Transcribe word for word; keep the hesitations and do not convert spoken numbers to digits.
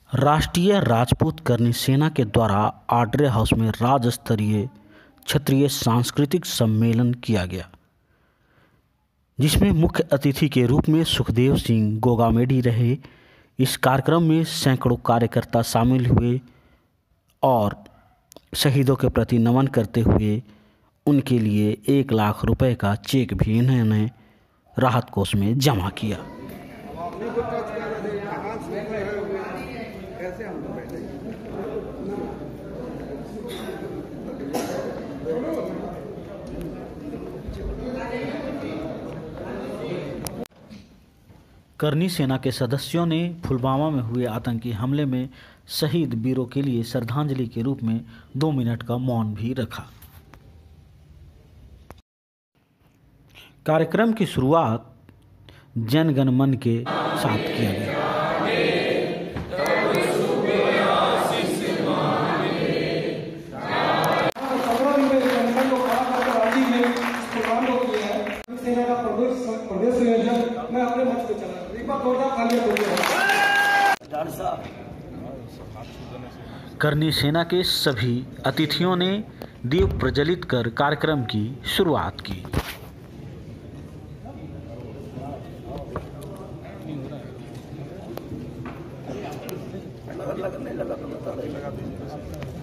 राष्ट्रीय राजपूत करनी सेना के द्वारा आड्रे हाउस में राज्य स्तरीय क्षत्रिय सांस्कृतिक सम्मेलन किया गया, जिसमें मुख्य अतिथि के रूप में सुखदेव सिंह गोगामेडी रहे। इस कार्यक्रम में सैकड़ों कार्यकर्ता शामिल हुए और शहीदों के प्रति नमन करते हुए उनके लिए एक लाख रुपए का चेक भी इन्होंने राहत कोष में जमा किया। करनी सेना के सदस्यों ने पुलवामा में हुए आतंकी हमले में शहीद वीरों के लिए श्रद्धांजलि के रूप में दो मिनट का मौन भी रखा। कार्यक्रम की शुरुआत जन गण मन के साथ किया गया। करनी सेना के सभी अतिथियों ने दीप प्रज्वलित कर कार्यक्रम की शुरुआत की। लगने लगा तो बता देगा।